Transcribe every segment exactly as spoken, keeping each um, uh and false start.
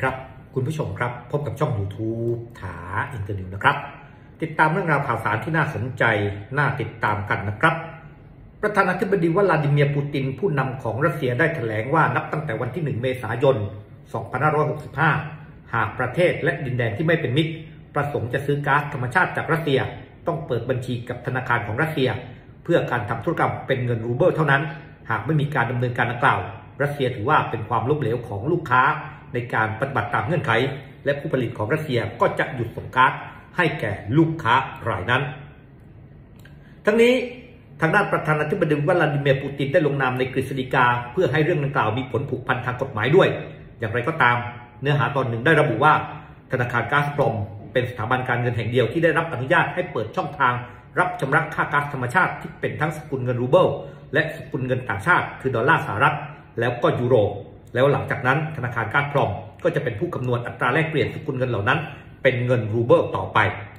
ครับคุณผู้ชมครับพบกับช่อง YouTube ถาอินเตอร์นิวนะครับติดตามเรื่องราวข่าวสารที่น่าสนใจน่าติดตามกันนะครับประธานาธิบดีวลาดิเมียร์ปูตินผู้นำของรัสเซียได้แถลงว่านับตั้งแต่วันที่หนึ่งเมษายนสองพันห้าร้อยหกสิบห้าหากประเทศและดินแดนที่ไม่เป็นมิตรประสงค์จะซื้อก๊าซธรรมชาติจากรัสเซียต้องเปิดบัญชีกับธนาคารของรัสเซียเพื่อการทำธุรกรรมเป็นเงินรูเบิลเท่านั้นหากไม่มีการดำเนินการดังกล่าวรัสเซียถือว่าเป็นความล้มเหลวของลูกค้าในการปฏิบัติตามเงื่อนไขและผู้ผลิตของรัสเซียก็จะหยุดส่งก๊าซให้แก่ลูกค้ารายนั้นทั้งนี้ทางด้านประธานาธิบดีวลาดิเมียร์ปูตินได้ลงนามในกฤษฎีกาเพื่อให้เรื่องดังกล่าวมีผลผูกพันทางกฎหมายด้วยอย่างไรก็ตามเนื้อหาตอนหนึ่งได้ระบุว่าธนาคารก๊าซโปรมเป็นสถาบันการเงินแห่งเดียวที่ได้รับอนุญาตให้เปิดช่องทางรับชำระค่าก๊าซธรรมชาติที่เป็นทั้งสกุลเงินรูเบิลและสกุลเงินต่างชาติคือดอลลาร์สหรัฐแล้วก็ยูโรแล้วหลังจากนั้นธนาคารก๊าซโปรมก็จะเป็นผู้คำนวณอัตราแลกเปลี่ยนสกุลเงินเหล่านั้นเป็นเงินรูเบิลต่อไป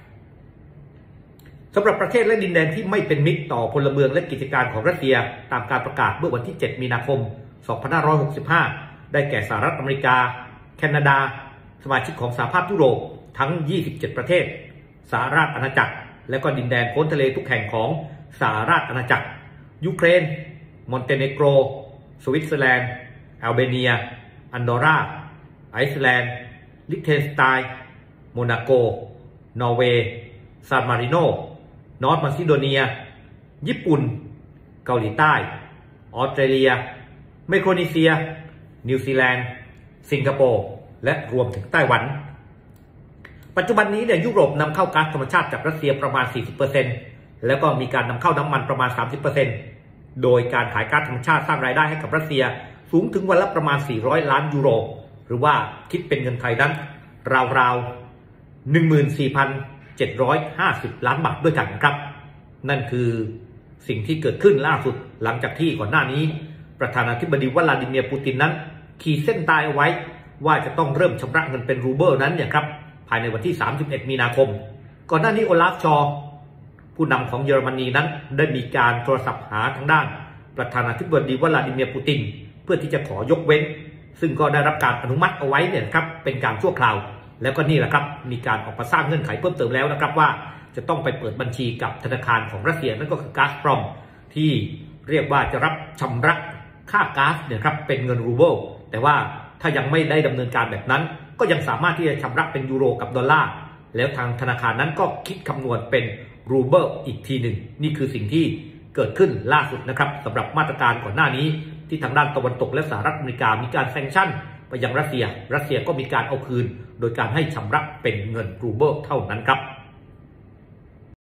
สำหรับประเทศและดินแดนที่ไม่เป็นมิตรต่อพลเมืองและกิจการของรัสเซียตามการประกาศเมื่อวันที่เจ็ดมีนาคมสองพันห้าร้อยหกสิบห้าได้แก่สหรัฐอเมริกาแคนาดาสมาชิกของสหภาพยุโรปทั้งยี่สิบเจ็ดประเทศสหราชอาณาจักรและก็ดินแดนพ้นทะเลทุกแห่งของสหราชอาณาจักรยูเครนมอนเตเนโกรสวิตเซอร์แลนด์อัลเบเนียอันดอร่าไอซ์แลนด์ลิเทนสไตน์โมนาโกนอร์เวย์ซานมาริโนนอร์ทมาซิโดเนียญี่ปุ่นเกาหลีใต้ออสเตรเลียไมโครนีเซียนิวซีแลนด์สิงคโปร์และรวมถึงไต้หวันปัจจุบันนี้เนี่ยยุโรปนำเข้าก๊าซธรรมชาติจากรัสเซียประมาณ สี่สิบเปอร์เซ็นต์ แล้วก็มีการนำเข้าน้ำมันประมาณ สามสิบเปอร์เซ็นต์ โดยการขายก๊าซธรรมชาติสร้างรายได้ให้กับรัสเซียสูงถึงวันละประมาณสี่ร้อยล้านยูโรหรือว่าคิดเป็นเงินไทยนั้นราวๆ หนึ่งหมื่นสี่พันเจ็ดร้อยห้าสิบ ล้านบาทด้วยกันครับนั่นคือสิ่งที่เกิดขึ้นล่าสุดหลังจากที่ก่อนหน้านี้ประธานาธิบดีวลาดิเมียร์ปูตินนั้นขีดเส้นตายเอาไว้ว่าจะต้องเริ่มชำระเงินเป็นรูเบิลนั้นเนี่ยครับภายในวันที่สามสิบเอ็ดมีนาคมก่อนหน้านี้โอลาฟชอร์ผู้นำของเยอรมนีนั้นได้มีการโทรศัพท์หาทางด้านประธานาธิบดีวลาดิเมียร์ปูตินเพื่อที่จะขอยกเว้นซึ่งก็ได้รับการอนุมัติเอาไว้เนี่ยครับเป็นการชั่วคราวแล้วก็นี่แหละครับมีการออกมาสร้างเงื่อนไขเพิ่มเติมแล้วนะครับว่าจะต้องไปเปิดบัญชีกับธนาคารของรัสเซียนั่นก็คือก๊าซโปรมที่เรียกว่าจะรับชำระค่าก๊าซเนี่ยครับเป็นเงินรูเบิลแต่ว่าถ้ายังไม่ได้ดำเนินการแบบนั้นก็ยังสามารถที่จะชำระเป็นยูโรกับดอลลาร์แล้วทางธนาคารนั้นก็คิดคำนวณเป็นรูเบิลอีกทีหนึ่งนี่คือสิ่งที่เกิดขึ้นล่าสุดนะครับสำหรับมาตรการก่อนหน้านี้ที่ทางด้านตะวันตกและสหรัฐอเมริกามีการแซงชั่นไปยังรัสเซียรัสเซียก็มีการเอาคืนโดยการให้ชำระเป็นเงินรูเบิลเท่านั้นครับ